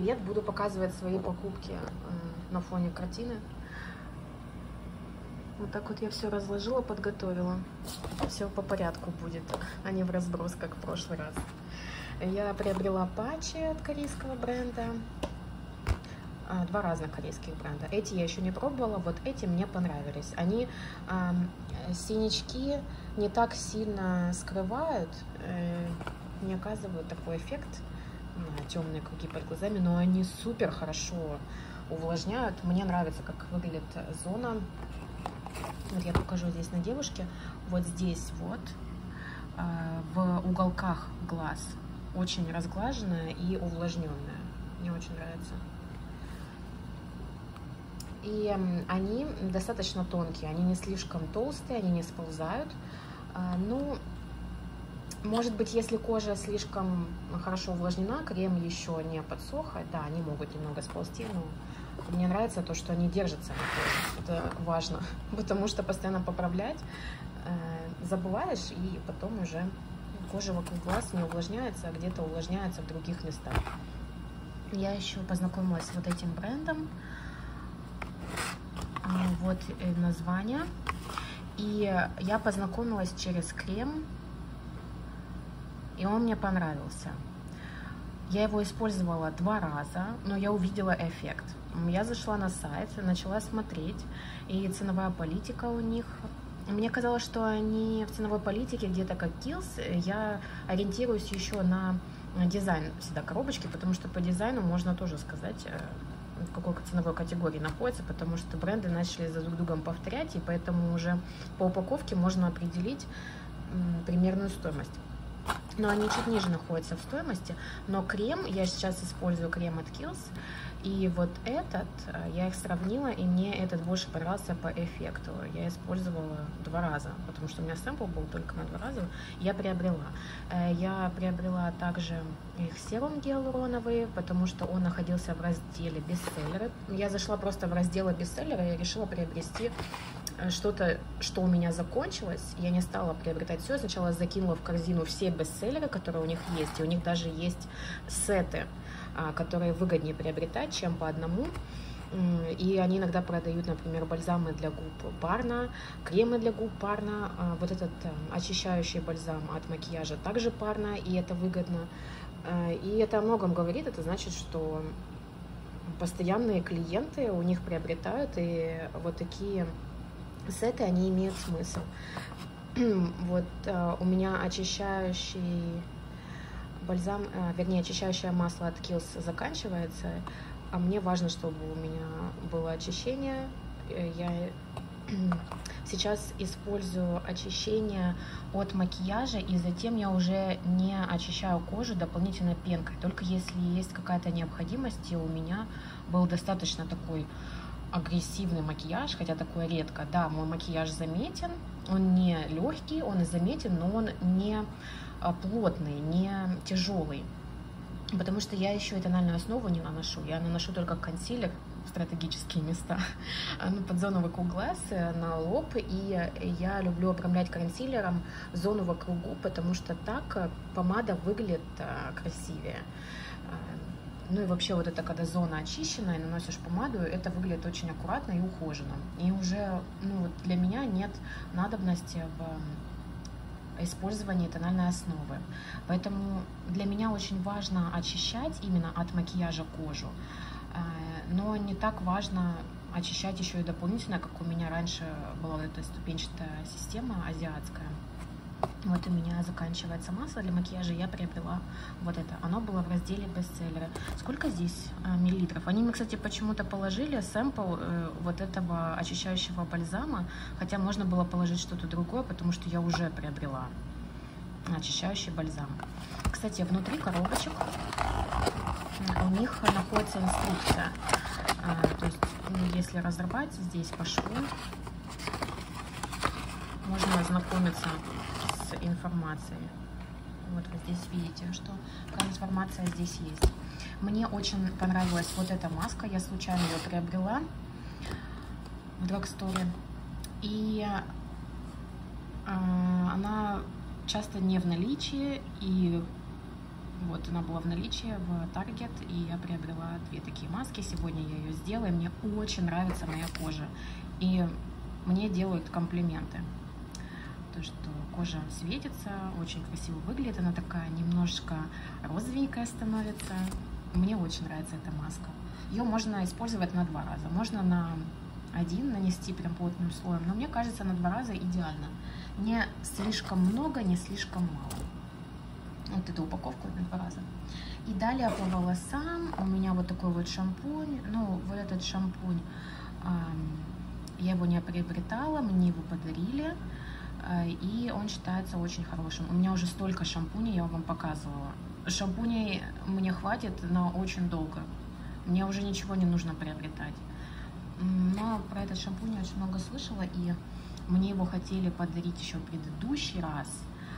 привет! Буду показывать свои покупки на фоне картины. Вот так вот я все разложила, подготовила. Все по порядку будет, а не в разброс, как в прошлый раз. Я приобрела патчи от корейского бренда. Два разных корейских бренда. Эти я еще не пробовала, вот эти мне понравились. Они синячки не так сильно скрывают, не оказывают такой эффект, темные круги под глазами, но они супер хорошо увлажняют. Мне нравится, как выглядит зона. Вот я покажу здесь на девушке. Вот здесь вот в уголках глаз очень разглаженная и увлажненная. Мне очень нравится. И они достаточно тонкие, они не слишком толстые, они не сползают. Ну, может быть, если кожа слишком хорошо увлажнена, крем еще не подсох, да, они могут немного сползти, но мне нравится то, что они держатся на коже. Это важно, потому что постоянно поправлять забываешь, и потом уже кожа вокруг глаз не увлажняется, а где-то увлажняется в других местах. Я еще познакомилась с вот этим брендом. Вот название. И я познакомилась через крем, и он мне понравился. Я его использовала 2 раза, но я увидела эффект. Я зашла на сайт, начала смотреть, и ценовая политика у них. Мне казалось, что они в ценовой политике где-то как Kiehl's. Я ориентируюсь еще на дизайн всегда коробочки, потому что по дизайну можно тоже сказать, в какой ценовой категории находится, потому что бренды начали за друг другом повторять, и поэтому уже по упаковке можно определить примерную стоимость. Но они чуть ниже находятся в стоимости. Но крем, я сейчас использую крем от Kiehl's, и вот этот, я их сравнила, и мне этот больше понравился по эффекту. Я использовала 2 раза, потому что у меня сэмпл был только на 2 раза. Я приобрела. Я приобрела также их серум гиалуроновый, потому что он находился в разделе бестселлеры. Я зашла просто в раздел бестселлеры и решила приобрести что-то, что у меня закончилось. Я не стала приобретать все. Сначала закинула в корзину все бестселлеры, которые у них есть. И у них даже есть сеты, которые выгоднее приобретать, чем по одному. И они иногда продают, например, бальзамы для губ парно, кремы для губ парно. Вот этот очищающий бальзам от макияжа также парно, и это выгодно. И это о многом говорит. Это значит, что постоянные клиенты у них приобретают, и вот такие сеты, они имеют смысл. Вот у меня очищающий бальзам, вернее, очищающее масло от Kiehl's заканчивается, а мне важно, чтобы у меня было очищение. Я сейчас использую очищение от макияжа, и затем я уже не очищаю кожу дополнительной пенкой, только если есть какая-то необходимость, и у меня был достаточно такой агрессивный макияж, хотя такое редко. Да, мой макияж заметен, он не легкий, он заметен, но он не плотный, не тяжелый, потому что я еще и тональную основу не наношу, я наношу только консилер в стратегические места, под зону вокруг глаз, на лоб, и я люблю обрамлять консилером зону вокруг губ, потому что так помада выглядит красивее. Ну и вообще вот это, когда зона очищена и наносишь помаду, это выглядит очень аккуратно и ухоженно. И уже вот для меня нет надобности в использовании тональной основы. Поэтому для меня очень важно очищать именно от макияжа кожу. Но не так важно очищать еще и дополнительно, как у меня раньше была вот эта ступенчатая система азиатская. Вот у меня заканчивается масло для макияжа, я приобрела вот это. Оно было в разделе бестселлеры. Сколько здесь миллилитров? Они мне, кстати, почему-то положили сэмпл вот этого очищающего бальзама, хотя можно было положить что-то другое, потому что я уже приобрела очищающий бальзам. Кстати, внутри коробочек у них находится инструкция. То есть, если разрывать здесь по шву, можно ознакомиться с информацией. Вот вы здесь видите, что какая информация здесь есть. Мне очень понравилась вот эта маска. Я случайно ее приобрела в драгсторе. И она часто не в наличии. И Вот, она была в наличии в Target, и я приобрела 2 такие маски. Сегодня я ее сделаю. Мне очень нравится моя кожа. И мне делают комплименты. То, что кожа светится, очень красиво выглядит. Она такая немножко розовенькая становится. Мне очень нравится эта маска. Ее можно использовать на 2 раза. Можно на 1 нанести прям плотным слоем. Но мне кажется, на 2 раза идеально. Не слишком много, не слишком мало. Вот эту упаковку на 2 раза. И далее по волосам у меня вот такой вот шампунь. Ну, вот этот шампунь, я его не приобретала, мне его подарили. И он считается очень хорошим. У меня уже столько шампуней, я вам показывала. Шампуней мне хватит на очень долго. Мне уже ничего не нужно приобретать. Но про этот шампунь я очень много слышала, и мне его хотели подарить еще в предыдущий раз.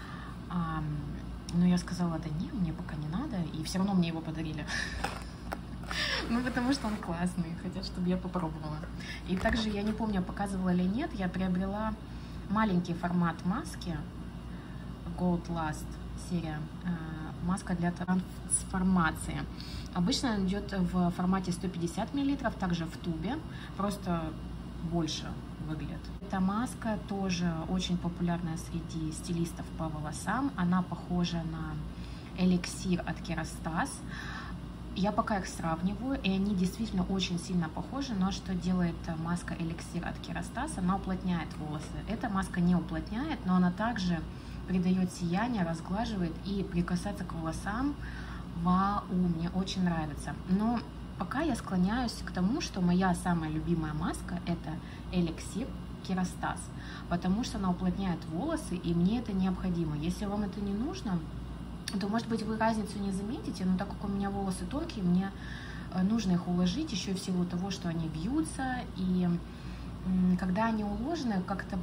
Но я сказала, да нет, мне пока не надо, и все равно мне его подарили. Ну, потому что он классный, хотят, чтобы я попробовала. И также, я не помню, показывала или нет, я приобрела маленький формат маски, Gold Last серия, маска для трансформации. Обычно она идет в формате 150 мл, также в тубе, просто больше выглядит. Эта маска тоже очень популярная среди стилистов по волосам. Она похожа на эликсир от Kerastase. Я пока их сравниваю, и они действительно очень сильно похожи, но что делает маска эликсир от Kerastase? Она уплотняет волосы. Эта маска не уплотняет, но она также придает сияние, разглаживает, и прикасаться к волосам, вау, мне очень нравится. Но пока я склоняюсь к тому, что моя самая любимая маска это эликсир Kerastase, потому что она уплотняет волосы, и мне это необходимо. Если вам это не нужно, то, может быть, вы разницу не заметите, но так как у меня волосы тонкие, мне нужно их уложить еще в силу того, что они вьются, и когда они уложены, как-то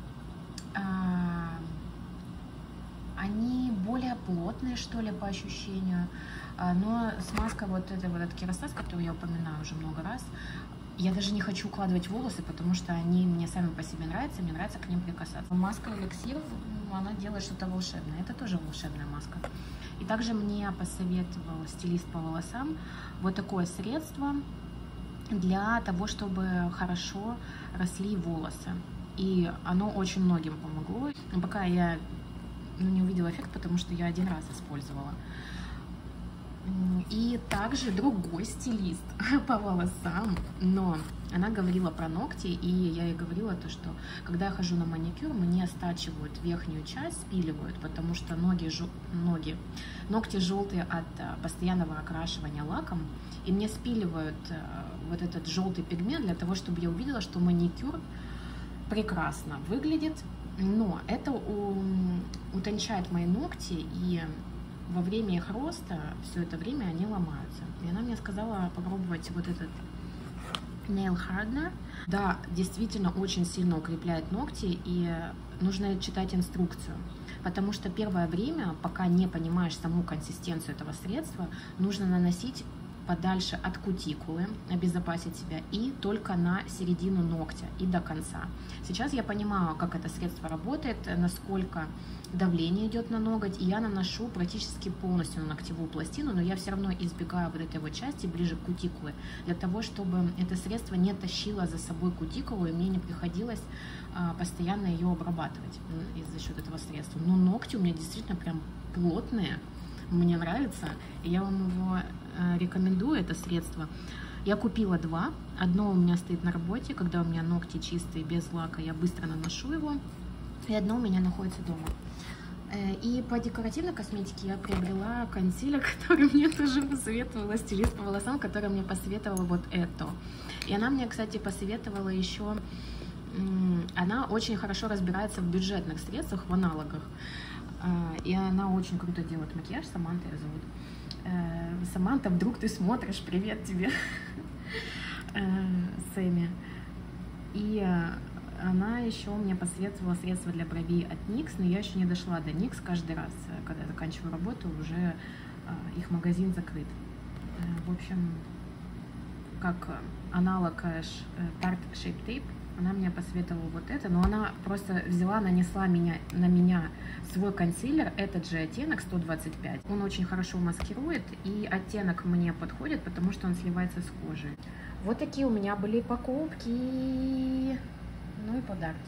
они более плотные, что ли, по ощущению. Но с маской вот этой вот от Kerastase, которую я упоминаю уже много раз, я даже не хочу укладывать волосы, потому что они мне сами по себе нравятся, мне нравится к ним прикасаться. Маска эликсир, она делает что-то волшебное. Это тоже волшебная маска. И также мне посоветовал стилист по волосам вот такое средство для того, чтобы хорошо росли волосы. И оно очень многим помогло. Но пока я не увидела эффект, потому что я 1 раз использовала. И также другой стилист по волосам, но она говорила про ногти, и я ей говорила то, что когда я хожу на маникюр, мне стачивают верхнюю часть, спиливают, потому что ногти желтые от постоянного окрашивания лаком, и мне спиливают вот этот желтый пигмент для того, чтобы я увидела, что маникюр прекрасно выглядит, но это утончает мои ногти, и во время их роста все это время они ломаются. И она мне сказала попробовать вот этот Nail Hardener. Да, действительно очень сильно укрепляет ногти, и нужно читать инструкцию. Потому что первое время, пока не понимаешь саму консистенцию этого средства, нужно наносить подальше от кутикулы, обезопасить себя, и только на середину ногтя и до конца. Сейчас я понимаю, как это средство работает, насколько давление идет на ноготь, и я наношу практически полностью на ногтевую пластину, но я все равно избегаю вот этой вот части ближе к кутикуле, для того, чтобы это средство не тащило за собой кутикулу, и мне не приходилось постоянно ее обрабатывать за счет этого средства. Но ногти у меня действительно прям плотные, мне нравится, и я вам его рекомендую, это средство. Я купила 2, одно у меня стоит на работе, когда у меня ногти чистые, без лака, я быстро наношу его, и одно у меня находится дома. И по декоративной косметике я приобрела консилер, который мне тоже посоветовала стилист по волосам, которая мне посоветовала вот это. И она мне, кстати, посоветовала еще, она очень хорошо разбирается в бюджетных средствах, в аналогах. И она очень круто делает макияж. Саманта ее зовут. Саманта, вдруг ты смотришь, привет тебе, Сэмми. И она еще мне посоветовала средства для бровей от NYX, но я еще не дошла до NYX. Каждый раз, когда заканчиваю работу, уже их магазин закрыт. В общем, как аналог Tarte Shape Tape, Она мне посоветовала вот это, но она просто взяла, нанесла на меня свой консилер, этот же оттенок 125. Он очень хорошо маскирует, и оттенок мне подходит, потому что он сливается с кожей. Вот такие у меня были покупки, ну и подарки.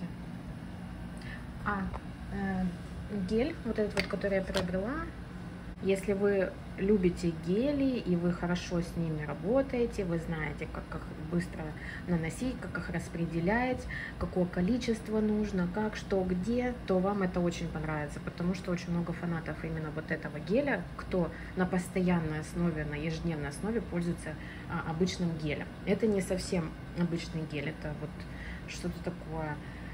Гель, вот этот вот, который я приобрела. Если вы любите гели и вы хорошо с ними работаете, вы знаете, как их быстро наносить, как их распределять, какое количество нужно, как, что, где, то вам это очень понравится, потому что очень много фанатов именно вот этого геля, кто на постоянной основе, на ежедневной основе пользуется обычным гелем. Это не совсем обычный гель, это вот что-то такое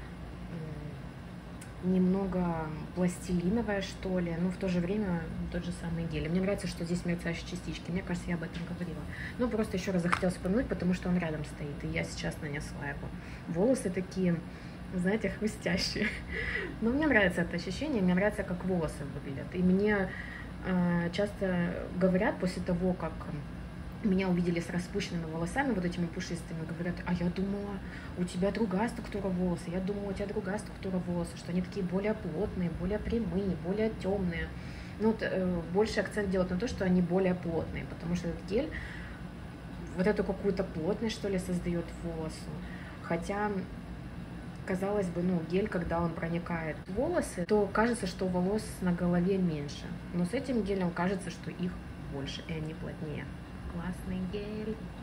немного пластилиновая, что ли, но в то же время тот же самый гель. Мне нравится, что здесь мерцающие частички. Мне кажется, я об этом говорила. Ну, просто еще раз захотелось вспомнить, потому что он рядом стоит, и я сейчас нанесла его. Волосы такие, знаете, хрустящие. Но мне нравится это ощущение, мне нравится, как волосы выглядят. И мне часто говорят после того, как меня увидели с распущенными волосами, вот этими пушистыми, говорят: а я думала, у тебя другая структура волоса, я думала, у тебя другая структура волоса, что они такие более плотные, более прямые, более темные. Ну, вот, больше акцент делать на то, что они более плотные, потому что этот гель вот эту какую-то плотность, что ли, создает волосу. Хотя, казалось бы, ну, гель, когда он проникает в волосы, то кажется, что волос на голове меньше. Но с этим гелем кажется, что их больше, и они плотнее. Классный гель.